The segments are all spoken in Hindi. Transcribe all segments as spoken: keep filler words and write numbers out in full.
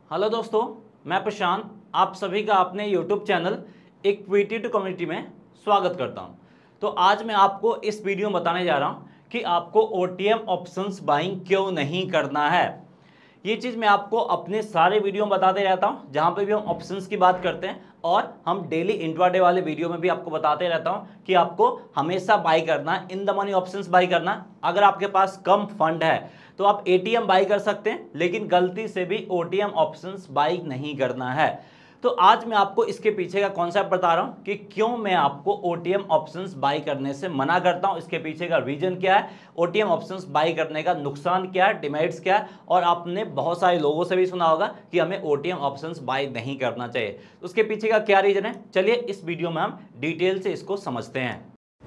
हेलो दोस्तों, मैं प्रशांत आप सभी का अपने YouTube channel equity to community में स्वागत करता हूं। तो आज मैं आपको इस वीडियो में बताने जा रहा हूं कि आपको ओटीएम ऑप्शंस बाइंग क्यों नहीं करना है। ये चीज़ मैं आपको अपने सारे वीडियो में बताते रहता हूं, जहां पे भी हम ऑप्शंस की बात करते हैं, और हम डेली इंट्राडे वाले वीडियो में भी आपको बताते रहता हूं कि आपको हमेशा बाई करना है, in the money options buy करना है। अगर आपके पास कम फंड है तो आप एटीएम बाई कर सकते हैं, लेकिन गलती से भी ओटीएम ऑप्शंस बाई नहीं करना है। तो आज मैं आपको इसके पीछे का कॉन्सेप्ट बता रहा हूं कि क्यों मैं आपको ओटीएम ऑप्शंस बाई करने से मना करता हूं, इसके पीछे का रीजन क्या है, ओटीएम ऑप्शंस बाई करने का नुकसान क्या है, डिमेरिट्स क्या है। और आपने बहुत सारे लोगों से भी सुना होगा कि हमें ओटीएम ऑप्शंस बाई नहीं करना चाहिए। उसके पीछे का क्या रीजन है, चलिए इस वीडियो में हम डिटेल से इसको समझते हैं।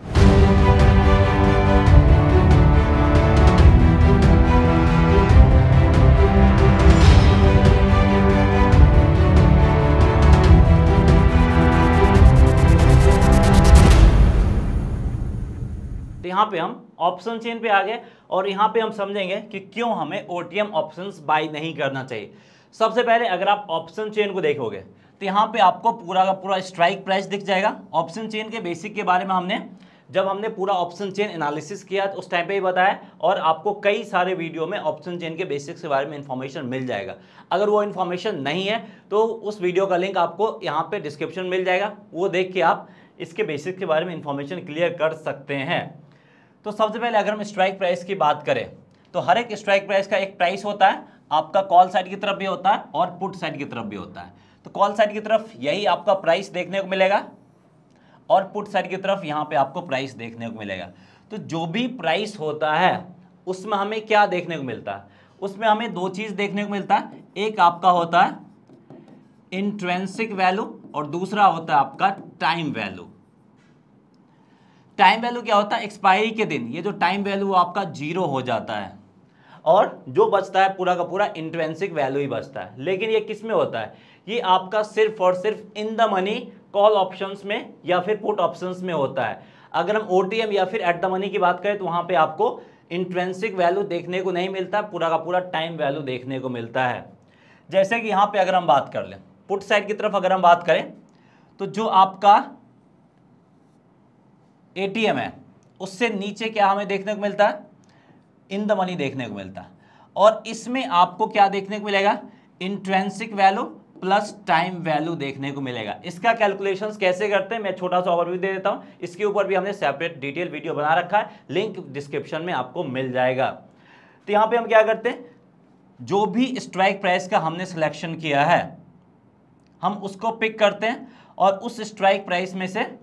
तो यहाँ पे हम ऑप्शन चेन पे आ गए और यहाँ पे हम समझेंगे कि क्यों हमें ओटीएम ऑप्शंस बाई नहीं करना चाहिए। सबसे पहले अगर आप ऑप्शन चेन को देखोगे तो यहाँ पे आपको पूरा का पूरा स्ट्राइक प्राइस दिख जाएगा। ऑप्शन चेन के बेसिक के बारे में हमने जब हमने पूरा ऑप्शन चेन एनालिसिस किया तो उस टाइम पे ही बताया, और आपको कई सारे वीडियो में ऑप्शन चेन के बेसिक्स के बारे में इंफॉर्मेशन मिल जाएगा। अगर वो इन्फॉर्मेशन नहीं है तो उस वीडियो का लिंक आपको यहाँ पे डिस्क्रिप्शन मिल जाएगा, वो देख के आप इसके बेसिक्स के बारे में इंफॉर्मेशन क्लियर कर सकते हैं। तो सबसे पहले अगर हम स्ट्राइक प्राइस की बात करें तो हर एक स्ट्राइक प्राइस का एक प्राइस होता है, आपका कॉल साइड की तरफ भी होता है और पुट साइड की तरफ भी होता है। तो कॉल साइड की तरफ यही आपका प्राइस देखने को मिलेगा और पुट साइड की तरफ यहाँ पे आपको प्राइस देखने को मिलेगा। तो जो भी प्राइस होता है उसमें हमें क्या देखने को मिलता है, उसमें हमें दो चीज देखने को मिलता है। एक आपका होता है इंट्रिंसिक वैल्यू और दूसरा होता है आपका टाइम वैल्यू। टाइम वैल्यू क्या होता है, एक्सपायरी के दिन ये जो टाइम वैल्यू आपका जीरो हो जाता है और जो बचता है पूरा का पूरा इंट्रिंसिक वैल्यू ही बचता है। लेकिन ये किस में होता है, ये आपका सिर्फ और सिर्फ in the money call options में या फिर पुट ऑप्शंस में होता है। अगर हम ओटीएम या फिर एट द मनी की बात करें तो वहां पे आपको इंट्रिंसिक वैल्यू देखने को नहीं मिलता, पूरा का पूरा टाइम वैल्यू देखने को मिलता है। जैसे कि यहाँ पे अगर हम बात कर लें पुट साइड की तरफ, अगर हम बात करें तो जो आपका एटीएम है उससे नीचे क्या हमें देखने को मिलता है, इन द मनी देखने को मिलता है। और इसमें आपको क्या देखने को मिलेगा, intrinsic value plus time value देखने को मिलेगा। इसका कैलकुलेशंस कैसे करते हैं मैं छोटा सा ओवरव्यू दे देता हूं, इसके ऊपर भी हमने सेपरेट डिटेल वीडियो बना रखा है, लिंक डिस्क्रिप्शन में आपको मिल जाएगा। तो यहां पे हम क्या करते हैं, जो भी स्ट्राइक प्राइस का हमने सिलेक्शन किया है हम उसको पिक करते हैं और उस स्ट्राइक प्राइस में से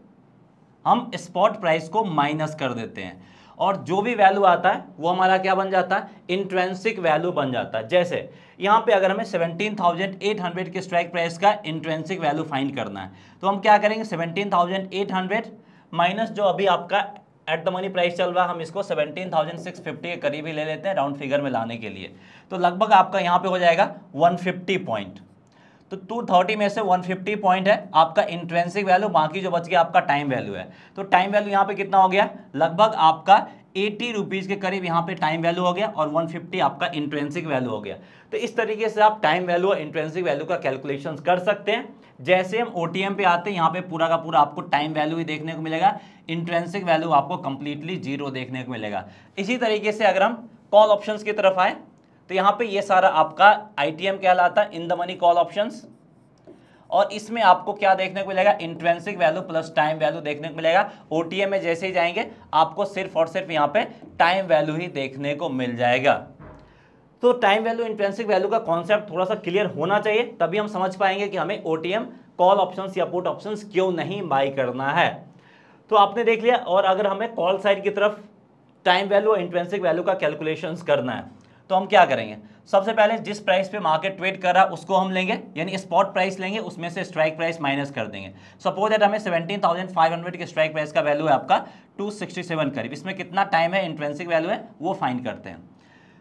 हम स्पॉट प्राइस को माइनस कर देते हैं और जो भी वैल्यू आता है वो हमारा क्या बन जाता है, इंट्रिंसिक वैल्यू बन जाता है। जैसे यहाँ पे अगर हमें सेवनटीन थाउजेंड एट हंड्रेड के स्ट्राइक प्राइस का इंट्रिंसिक वैल्यू फाइंड करना है तो हम क्या करेंगे, seventeen thousand eight hundred minus जो अभी आपका एट द मनी प्राइस चल रहा है हम इसको सेवनटीन थाउजेंड सिक्स फिफ्टी के करीब ही ले लेते हैं राउंड फिगर में लाने के लिए। तो लगभग आपका यहाँ पे हो जाएगा वन फिफ्टी पॉइंट। तो टू थर्टी में से वन फिफ्टी पॉइंट है आपका इंट्रिंसिक वैल्यू, बाकी जो बच गया आपका टाइम वैल्यू है। तो टाइम वैल्यू यहाँ पे कितना हो गया, लगभग आपका अस्सी रुपीस के करीब यहाँ पे टाइम वैल्यू हो गया और वन फिफ्टी आपका इंट्रिंसिक वैल्यू हो गया। तो इस तरीके से आप टाइम वैल्यू और इंट्रिंसिक वैल्यू का कैलकुलेशन कर सकते हैं। जैसे हम ओटीएम पे आते हैं यहाँ पे पूरा का पूरा आपको टाइम वैल्यू ही देखने को मिलेगा, इंट्रिंसिक वैल्यू आपको कंप्लीटली जीरो देखने को मिलेगा। इसी तरीके से अगर हम कॉल ऑप्शंस की तरफ आए तो यहाँ पे ये सारा आपका आईटीएम कहलाता है, in the money call options, और इसमें आपको क्या देखने को मिलेगा, intrinsic value plus time value देखने को मिलेगा। ओटीएम में जैसे ही जाएंगे आपको सिर्फ और सिर्फ यहाँ पे टाइम वैल्यू ही देखने को मिल जाएगा। तो टाइम वैल्यू इंट्रिंसिक वैल्यू का कॉन्सेप्ट थोड़ा सा क्लियर होना चाहिए, तभी हम समझ पाएंगे कि हमें ओटीएम कॉल ऑप्शंस या पुट ऑप्शंस क्यों नहीं बाई करना है। तो आपने देख लिया, और अगर हमें कॉल साइड की तरफ टाइम वैल्यू और इंट्रिंसिक वैल्यू का कैलकुलेशन करना है तो हम क्या करेंगे, सबसे पहले जिस प्राइस पे मार्केट ट्रेड कर रहा है उसको हम लेंगे, यानी स्पॉट प्राइस लेंगे, उसमें से स्ट्राइक प्राइस माइनस कर देंगे। सपोज दैट हमें सेवनटीन थाउजेंड फाइव हंड्रेड के स्ट्राइक प्राइस का वैल्यू है आपका टू सिक्सटी सेवन करीब, इसमें कितना टाइम है, इंट्रिंसिक वैल्यू है, वो फाइंड करते हैं।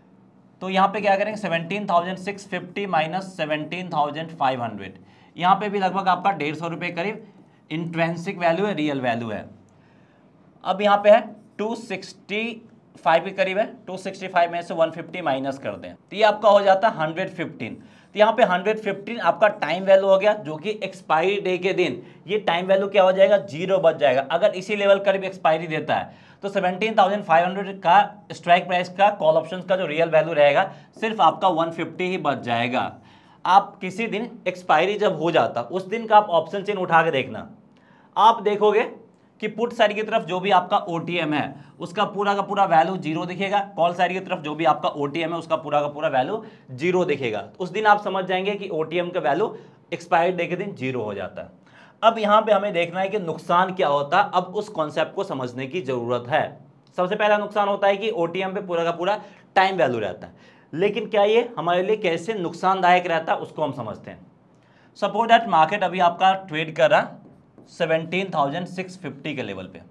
तो यहाँ पे क्या करेंगे, seventeen thousand six fifty minus seventeen thousand five hundred, यहाँ पे भी लगभग आपका डेढ़ सौ रुपये करीब इंट्रिंसिक वैल्यू है, रियल वैल्यू है। अब यहाँ पे है टू सिक्सटी फाइव के करीब है, टू सिक्सटी फाइव में से वन फिफ्टी माइनस कर दें तो ये आपका हो जाता है हंड्रेड फिफ्टीन। तो यहाँ पे हंड्रेड फिफ्टीन आपका टाइम वैल्यू हो गया, जो कि एक्सपायरी डे के दिन ये टाइम वैल्यू क्या हो जाएगा, जीरो बच जाएगा। अगर इसी लेवल करीब एक्सपायरी देता है तो सेवनटीन थाउजेंड फाइव हंड्रेड का स्ट्राइक प्राइस का कॉल ऑप्शन का जो रियल वैल्यू रहेगा सिर्फ आपका वन फिफ्टी ही बच जाएगा। आप किसी दिन एक्सपायरी जब हो जाता उस दिन का आप ऑप्शन चेन उठा के देखना, आप देखोगे कि पुट साइड की तरफ जो भी आपका ओटीएम है उसका पूरा का पूरा वैल्यू जीरो दिखेगा, कॉल साइड की तरफ जो भी आपका ओटीएम है उसका पूरा का पूरा वैल्यू जीरो दिखेगा। उस दिन आप समझ जाएंगे कि ओटीएम का वैल्यू एक्सपायरी डे के दिन जीरो हो जाता है। अब यहाँ पे हमें देखना है कि नुकसान क्या होता है, अब उस कॉन्सेप्ट को समझने की जरूरत है। सबसे पहला नुकसान होता है कि ओटीएम पे पूरा का पूरा टाइम वैल्यू रहता है, लेकिन क्या ये हमारे लिए कैसे नुकसानदायक रहता है उसको हम समझते हैं। सपोज दैट मार्केट अभी आपका ट्रेड कर रहा सेवनटीन थाउजेंड सिक्स फिफ्टी के लेवल पे,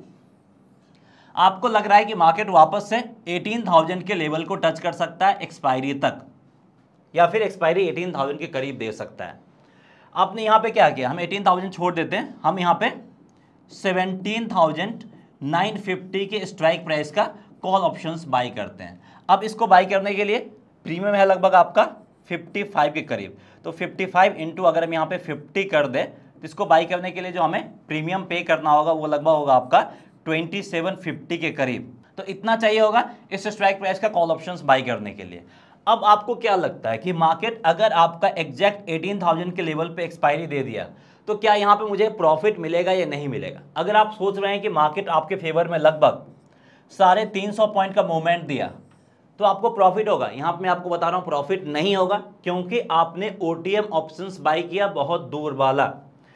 आपको लग रहा है कि मार्केट वापस से एटीन थाउजेंड के लेवल को टच कर सकता है एक्सपायरी तक, या फिर एक्सपायरी एटीन थाउजेंड के करीब दे सकता है। आपने यहाँ पे क्या किया, हम एटीन थाउजेंड छोड़ देते हैं, हम यहाँ पे सेवनटीन थाउजेंड नाइन फिफ्टी के स्ट्राइक प्राइस का कॉल ऑप्शंस बाई करते हैं। अब इसको बाई करने के लिए प्रीमियम है लगभग आपका फिफ्टी फाइव के करीब, तो फिफ्टी फाइव इंटू अगर हम यहाँ पे फिफ्टी कर दे तो इसको बाई करने के लिए जो हमें प्रीमियम पे करना होगा वो लगभग होगा आपका ट्वेंटी सेवन फिफ्टी के करीब। तो इतना चाहिए होगा इस स्ट्राइक प्राइस का कॉल ऑप्शंस बाई करने के लिए। अब आपको क्या लगता है कि मार्केट अगर आपका एग्जैक्ट एटीन थाउजेंड के लेवल पे एक्सपायरी दे दिया तो क्या यहाँ पे मुझे प्रॉफिट मिलेगा या नहीं मिलेगा? अगर आप सोच रहे हैं कि मार्केट आपके फेवर में लगभग साढ़े तीन सौ पॉइंट का मूवमेंट दिया तो आपको प्रॉफिट होगा, यहाँ पे मैं आपको बता रहा हूँ प्रॉफिट नहीं होगा, क्योंकि आपने ओटीएम ऑप्शंस बाई किया बहुत दूर वाला।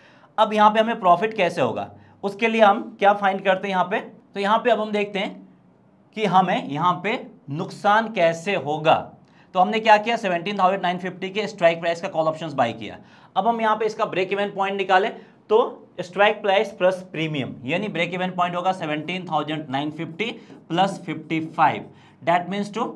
अब यहाँ पे हमें प्रॉफिट कैसे होगा, उसके लिए हम क्या फाइंड करते हैं यहाँ पे, तो यहाँ पे अब हम देखते हैं कि हमें यहाँ पे नुकसान कैसे होगा। तो हमने क्या किया, सेवनटीन थाउजेंड नाइन फिफ्टी के स्ट्राइक प्राइस का कॉल ऑप्शंस बाई किया। अब हम यहाँ पे इसका ब्रेक इवन पॉइंट निकाले तो स्ट्राइक प्राइस प्लस प्रीमियम यानी ब्रेक इवन पॉइंट होगा seventeen thousand nine fifty plus fifty five, that means to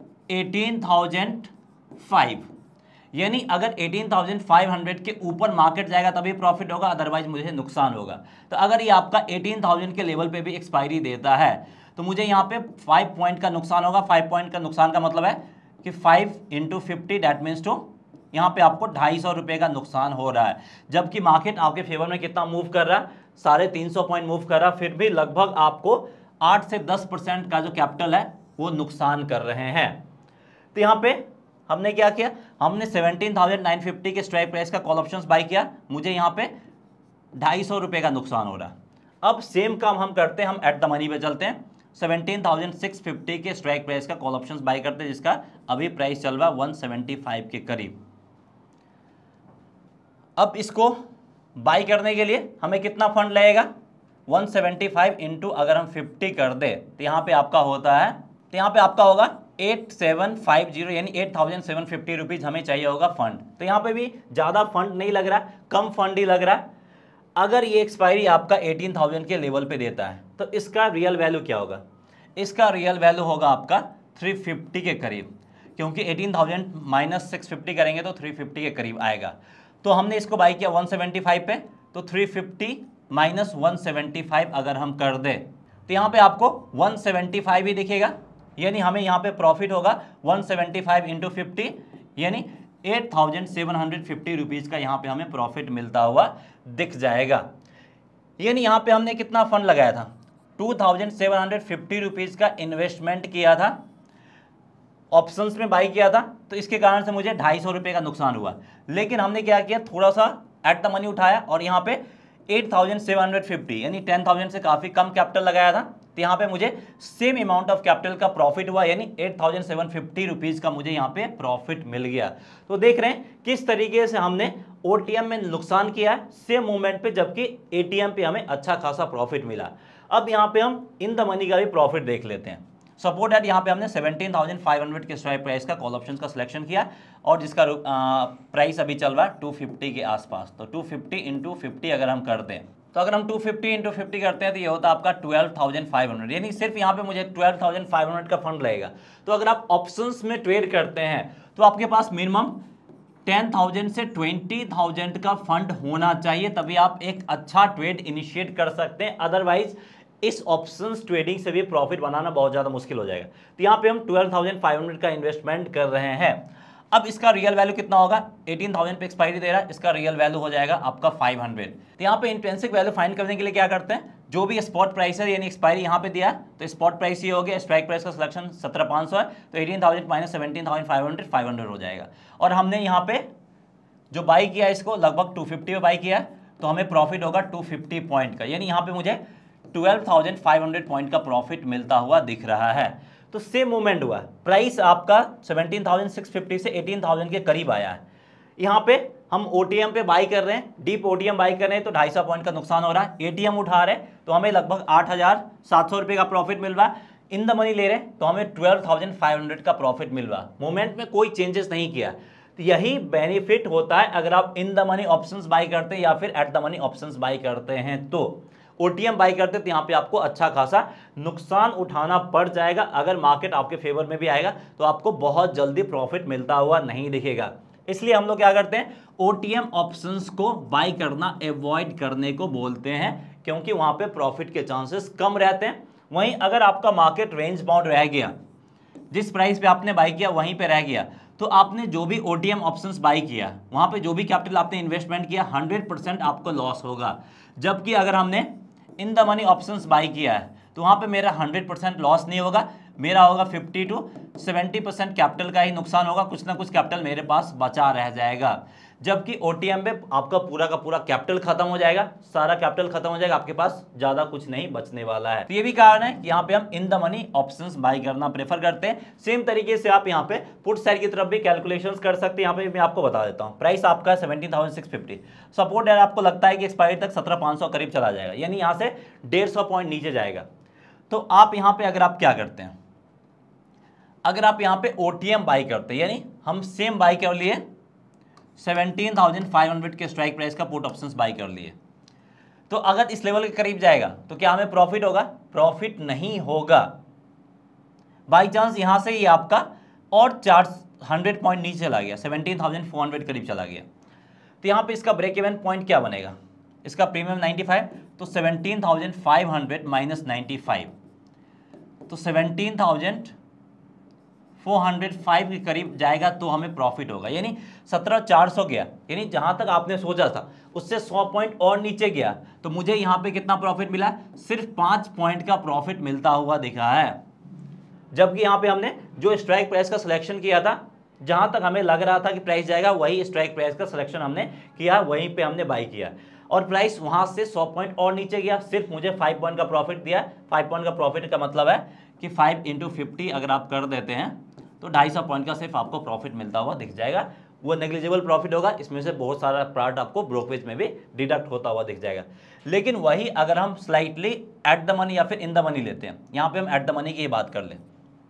eighteen thousand five. यानी अगर एटीन थाउजेंड फाइव हंड्रेड के ऊपर मार्केट जाएगा तभी प्रॉफिट होगा, अदरवाइज मुझे नुकसान होगा। तो अगर ये आपका एटीन थाउजेंड के लेवल पे भी एक्सपायरी देता है तो मुझे यहाँ पे फाइव पॉइंट का नुकसान होगा। फाइव पॉइंट का नुकसान का मतलब है कि five into fifty that means to यहाँ पे आपको ढाई सौ रुपये का नुकसान हो रहा है, जबकि मार्केट आपके फेवर में कितना मूव कर रहा है, साढ़े तीन सौ पॉइंट मूव कर रहा है, फिर भी लगभग आपको आठ से दस परसेंट का जो कैपिटल है वो नुकसान कर रहे हैं। तो यहाँ पे हमने क्या किया, हमने सेवनटीन थाउजेंड नाइन फिफ्टी के स्ट्राइक प्राइस का कॉल ऑप्शंस बाई किया, मुझे यहाँ पे ढाई सौ रुपये का नुकसान हो रहा है। अब सेम काम हम करते हैं, हम एट द मनी पे चलते हैं, सेवनटीन थाउजेंड सिक्स फिफ्टी के स्ट्राइक प्राइस का कॉल ऑप्शंस बाई करते हैं, जिसका अभी प्राइस चल रहा है वन सेवेंटी फाइव के करीब। अब इसको बाई करने के लिए हमें कितना फंड लगेगा, वन सेवेंटी फाइव इंटू अगर हम फिफ्टी कर दे तो यहाँ पे आपका होता है, तो यहाँ पे आपका होगा एट सेवन फाइव जीरो यानी eight thousand seven fifty rupees हमें चाहिए होगा फंड। तो यहाँ पे भी ज़्यादा फंड नहीं लग रहा, कम फंड ही लग रहा है। अगर ये एक्सपायरी आपका एटीन थाउजेंड के लेवल पे देता है तो इसका रियल वैल्यू क्या होगा, इसका रियल वैल्यू होगा आपका थ्री फिफ्टी के करीब, क्योंकि eighteen thousand minus six fifty करेंगे तो थ्री फिफ्टी के करीब आएगा। तो हमने इसको बाई किया वन सेवेंटी फाइव पे, तो three fifty minus one seventy five अगर हम कर दें तो यहाँ पे आपको वन सेवेंटी फाइव ही दिखेगा, यानी हमें यहाँ पे प्रॉफिट होगा one seventy five into fifty यानी eight thousand seven hundred fifty rupees का यहाँ पे हमें प्रॉफिट मिलता हुआ दिख जाएगा। यानी यहाँ पे हमने कितना फंड लगाया था, two thousand seven hundred fifty rupees का इन्वेस्टमेंट किया था, ऑप्शंस में बाई किया था, तो इसके कारण से मुझे ढाई सौ रुपये का नुकसान हुआ। लेकिन हमने क्या किया, थोड़ा सा एट द मनी उठाया और यहाँ पे eight thousand seven hundred fifty यानी टेन थाउजेंड से काफ़ी कम कैपिटल लगाया था, तो यहाँ पे मुझे सेम अमाउंट ऑफ कैपिटल का प्रॉफिट हुआ, यानी eight thousand seven fifty rupees का मुझे यहाँ पे प्रॉफिट मिल गया। तो देख रहे हैं किस तरीके से हमने ओटीएम में नुकसान किया है सेम मूवमेंट पे, जबकि एटीएम पे हमें अच्छा खासा प्रॉफिट मिला। अब यहाँ पे हम इन द मनी का भी प्रॉफिट देख लेते हैं। सपोर्ट दैट यहाँ पे हमने सेवनटीन थाउजेंड फाइव हंड्रेड के स्ट्राइक प्राइस का कॉल ऑप्शन का सिलेक्शन किया और जिसका प्राइस अभी चल रहा है टू फिफ्टी के आसपास। तो टू फिफ्टी इंटू फिफ्टी अगर हम कर दें तो अगर हम टू फिफ्टी इंटू फिफ्टी करते हैं तो ये होता है आपका ट्वेल्व थाउजेंड फाइव हंड्रेड, यानी सिर्फ यहाँ पे मुझे ट्वेल्व थाउजेंड फाइव हंड्रेड का फंड लगेगा। तो अगर आप ऑप्शंस में ट्रेड करते हैं तो आपके पास मिनिमम टेन थाउजेंड से ट्वेंटी थाउजेंड का फंड होना चाहिए, तभी आप एक अच्छा ट्रेड इनिशिएट कर सकते हैं। अदरवाइज इस ऑप्शंस ट्रेडिंग से भी प्रॉफिट बनाना बहुत ज़्यादा मुश्किल हो जाएगा। तो यहाँ पे हम ट्वेल्व थाउजेंड फाइव हंड्रेड का इन्वेस्टमेंट कर रहे हैं। अब इसका रियल वैल्यू कितना होगा, एटीन थाउजेंड पे एक्सपायरी दे रहा है, इसका रियल वैल्यू हो जाएगा आपका फाइव हंड्रेड। तो यहाँ पे इंट्रिंसिक वैल्यू फाइंड करने के लिए क्या करते हैं, जो भी स्पॉट प्राइस है यानी एक्सपायरी यहाँ पे दिया तो स्पॉट प्राइस ये हो गया, स्ट्राइक प्राइस का सिलेक्शन सत्रह पाँच सौ है तो eighteen thousand minus seventeen thousand five hundred five hundred हो जाएगा। और हमने यहाँ पे जो बाई किया इसको लगभग टू फिफ्टी पे बाई किया तो हमें प्रॉफिट होगा टू फिफ्टी पॉइंट का, यानी यहाँ पे मुझे twelve thousand five hundred point का प्रॉफिट मिलता हुआ दिख रहा है। तो सेम मूवमेंट हुआ, प्राइस आपका सेवनटीन थाउजेंड सिक्स फिफ्टी से एटीन थाउजेंड के करीब आया है। यहाँ पे हम ओटीएम पे बाई कर रहे हैं, डीप ओटीएम बाई कर रहे हैं तो ढाई सौ पॉइंट का नुकसान हो रहा है। एटीएम उठा रहे हैं तो हमें लगभग आठ हजार सात सौ रुपये का प्रॉफिट मिल रहा है। इन द मनी ले रहे हैं तो हमें ट्वेल्व थाउजेंड फाइव हंड्रेड का प्रॉफिट मिल रहा है। मूवमेंट में कोई चेंजेस नहीं किया। तो यही बेनिफिट होता है अगर आप in the money options buy करते हैं या फिर at the money options buy करते हैं। तो ओटीएम बाई करते तो यहाँ पे आपको अच्छा खासा नुकसान उठाना पड़ जाएगा। अगर मार्केट आपके फेवर में भी आएगा तो आपको बहुत जल्दी प्रॉफिट मिलता हुआ नहीं दिखेगा। इसलिए हम लोग क्या करते हैं, ओटीएम ऑप्शंस को बाई करना अवॉइड करने को बोलते हैं, क्योंकि वहां पे प्रॉफिट के चांसेस कम रहते हैं। वहीं अगर आपका मार्केट रेंज बाउंड रह गया, जिस प्राइस पे आपने बाई किया वहीं पे रह गया, तो आपने जो भी ओटीएम ऑप्शंस बाई किया वहां पे जो भी कैपिटल आपने इन्वेस्टमेंट किया हंड्रेड परसेंट आपको लॉस होगा। जबकि अगर हमने in the money options buy किया है तो वहां पे मेरा हंड्रेड परसेंट लॉस नहीं होगा, मेरा होगा fifty to seventy percent capital का ही नुकसान होगा, कुछ ना कुछ कैपिटल मेरे पास बचा रह जाएगा। जबकि ओटीएम में आपका पूरा का पूरा कैपिटल खत्म हो जाएगा, सारा कैपिटल खत्म हो जाएगा, आपके पास ज्यादा कुछ नहीं बचने वाला है। तो ये भी कारण है कि यहाँ पे हम in the money options buy करना प्रेफर करते हैं। सेम तरीके से आप यहाँ पे पुट साइड की तरफ भी कैलकुलेशंस कर सकते हैं। यहाँ पे मैं आपको बता देता हूँ, प्राइस आपका seventeen thousand six fifty, support यार आपको लगता है कि एक्सपायरी तक सत्रह पाँच सौ करीब चला जाएगा, यानी यहाँ से डेढ़ सौ पॉइंट नीचे जाएगा। तो आप यहाँ पे अगर आप क्या करते हैं, अगर आप यहाँ पे ओटीएम बाई करते हैं, यानी हम सेम बाई कर लिए सेवनटीन थाउजेंड फाइव हंड्रेड के स्ट्राइक प्राइस का पुट ऑप्शंस बाई कर लिए, तो अगर इस लेवल के करीब जाएगा तो क्या हमें प्रॉफिट होगा, प्रॉफिट नहीं होगा। बाई चांस यहां से ये आपका और चार हंड्रेड पॉइंट नीचे चला गया, सेवनटीन थाउजेंड फोर हंड्रेड करीब चला गया, तो यहाँ पे इसका ब्रेक इवन पॉइंट क्या बनेगा, इसका प्रीमियम नाइन्टी फाइव, तो seventeen thousand five hundred minus ninety five, तो seventeen thousand four hundred five के करीब जाएगा तो हमें प्रॉफिट होगा। यानी सत्रह चार सौ गया, यानी जहां तक आपने सोचा था उससे सौ पॉइंट और नीचे गया तो मुझे यहां पे कितना प्रॉफिट मिला, सिर्फ पाँच पॉइंट का प्रॉफिट मिलता हुआ दिखा है। जबकि यहां पे हमने जो स्ट्राइक प्राइस का सिलेक्शन किया था, जहां तक हमें लग रहा था कि प्राइस जाएगा वही स्ट्राइक प्राइस का सिलेक्शन हमने किया, वहीं पे हमने बाई किया और प्राइस वहां से सौ पॉइंट और नीचे गया, सिर्फ मुझे फाइव पॉइंट का प्रॉफिट दिया। फाइव पॉइंट का प्रॉफिट का मतलब है कि फाइव इंटू फिफ्टी अगर आप कर देते हैं तो ढाई सौ पॉइंट का सिर्फ आपको प्रॉफिट मिलता हुआ दिख जाएगा। वो नेग्लिजिबल प्रॉफिट होगा, इसमें से बहुत सारा पार्ट आपको ब्रोकरेज में भी डिडक्ट होता हुआ दिख जाएगा। लेकिन वही अगर हम स्लाइटली एट द मनी या फिर इन द मनी लेते हैं, यहाँ पे हम एट द मनी की बात कर लें,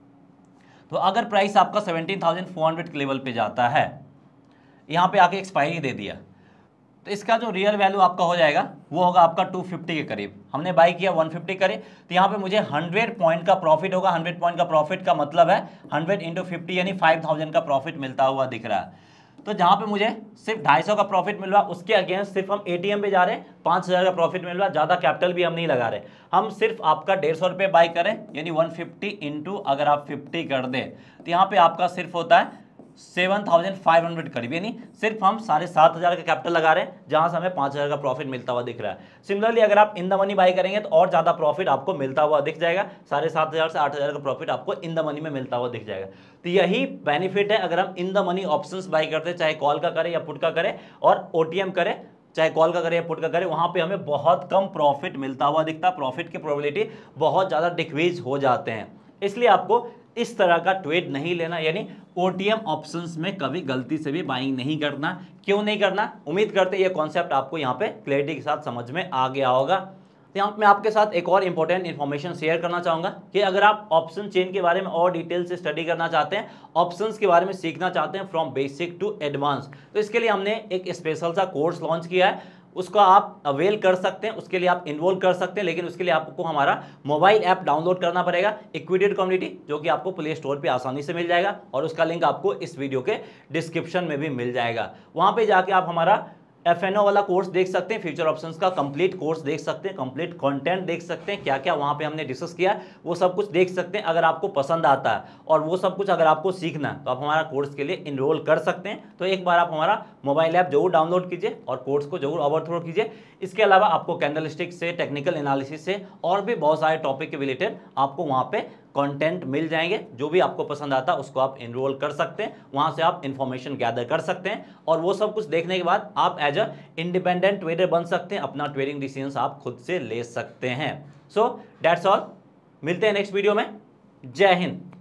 तो अगर प्राइस आपका सेवनटीन थाउजेंड फोर हंड्रेड के लेवल पे जाता है, यहाँ पे आके एक्सपायरी दे दिया, तो इसका जो रियल वैल्यू आपका हो जाएगा वो होगा आपका टू फिफ्टी के करीब। हमने बाई किया वन फिफ्टी करे तो यहाँ पे मुझे हंड्रेड पॉइंट का प्रॉफिट होगा। हंड्रेड पॉइंट का प्रॉफिट का मतलब है हंड्रेड इंटू फिफ्टी यानी फाइव थाउजेंड का प्रॉफिट मिलता हुआ दिख रहा है। तो जहाँ पे मुझे सिर्फ ढाई सौ का प्रॉफिट मिल रहा, उसके अगेंस्ट सिर्फ हम एटीएम पे जा रहे हैं, पाँच हज़ार का प्रॉफिट मिल रहा, ज़्यादा कैपिटल भी हम नहीं लगा रहे, हम सिर्फ आपका डेढ़ सौ रुपये बाई करें, यानी वन फिफ्टी इंटू अगर आप फिफ्टी कर दें तो यहाँ पे आपका सिर्फ होता है सेवन थाउजेंड फाइव हंड्रेड करीब, यानी सिर्फ हम साढ़े सात हज़ार का कैपिटल लगा रहे हैं, जहाँ से हमें पाँच हज़ार का प्रॉफिट मिलता हुआ दिख रहा है। सिमिलरली अगर आप इन द मनी बाई करेंगे तो और ज़्यादा प्रॉफिट आपको मिलता हुआ दिख जाएगा, साढ़े सात हज़ार से आठ हज़ार का प्रॉफिट आपको इन द मनी में मिलता हुआ दिख जाएगा। तो यही बेनिफिट है अगर हम in the money options buy करते हैं, चाहे कॉल का करें या पुट का करें, और ओटीएम करें, चाहे कॉल का करें या पुट का करें, वहाँ पे हमें बहुत कम प्रॉफिट मिलता हुआ दिखता है, प्रॉफिट की प्रोबेबिलिटी बहुत ज़्यादा डिक्रीज हो जाते हैं। इसलिए आपको इस तरह का ट्रेड नहीं लेना, यानी ओटीएम ऑप्शंस में कभी गलती से भी बाइंग नहीं करना। क्यों नहीं करना, उम्मीद करते हैं ये कॉन्सेप्ट आपको यहाँ पे क्लैरिटी के साथ समझ में आ गया होगा। तो यहाँ मैं आपके साथ एक और इंपॉर्टेंट इन्फॉर्मेशन शेयर करना चाहूँगा कि अगर आप ऑप्शन चेन के बारे में और डिटेल से स्टडी करना चाहते हैं, ऑप्शंस के बारे में सीखना चाहते हैं फ्रॉम बेसिक टू एडवांस, तो इसके लिए हमने एक स्पेशल सा कोर्स लॉन्च किया है, उसको आप अवेल कर सकते हैं, उसके लिए आप इन्वॉल्व कर सकते हैं। लेकिन उसके लिए आपको हमारा मोबाइल ऐप डाउनलोड करना पड़ेगा, इक्विटेड कम्युनिटी, जो कि आपको प्ले स्टोर पे आसानी से मिल जाएगा और उसका लिंक आपको इस वीडियो के डिस्क्रिप्शन में भी मिल जाएगा। वहाँ पे जाके आप हमारा एफ एन ओ वाला कोर्स देख सकते हैं, फ्यूचर ऑप्शंस का कंप्लीट कोर्स देख सकते हैं, कंप्लीट कंटेंट देख सकते हैं, क्या क्या वहां पे हमने डिस्कस किया वो सब कुछ देख सकते हैं। अगर आपको पसंद आता है और वो सब कुछ अगर आपको सीखना है तो आप हमारा कोर्स के लिए इनरोल कर सकते हैं। तो एक बार आप हमारा मोबाइल ऐप जरूर डाउनलोड कीजिए और कोर्स को जरूर ओवरथ्रो कीजिए। इसके अलावा आपको कैंडलस्टिक से, टेक्निकल एनालिसिस से और भी बहुत सारे टॉपिक के रिलेटेड आपको वहां पे कंटेंट मिल जाएंगे। जो भी आपको पसंद आता है उसको आप इनरोल कर सकते हैं, वहां से आप इंफॉर्मेशन गैदर कर सकते हैं और वो सब कुछ देखने के बाद आप एज अ इंडिपेंडेंट ट्रेडर बन सकते हैं, अपना ट्रेडिंग डिसीजंस आप खुद से ले सकते हैं। सो दैट्स ऑल, मिलते हैं नेक्स्ट वीडियो में। जय हिंद।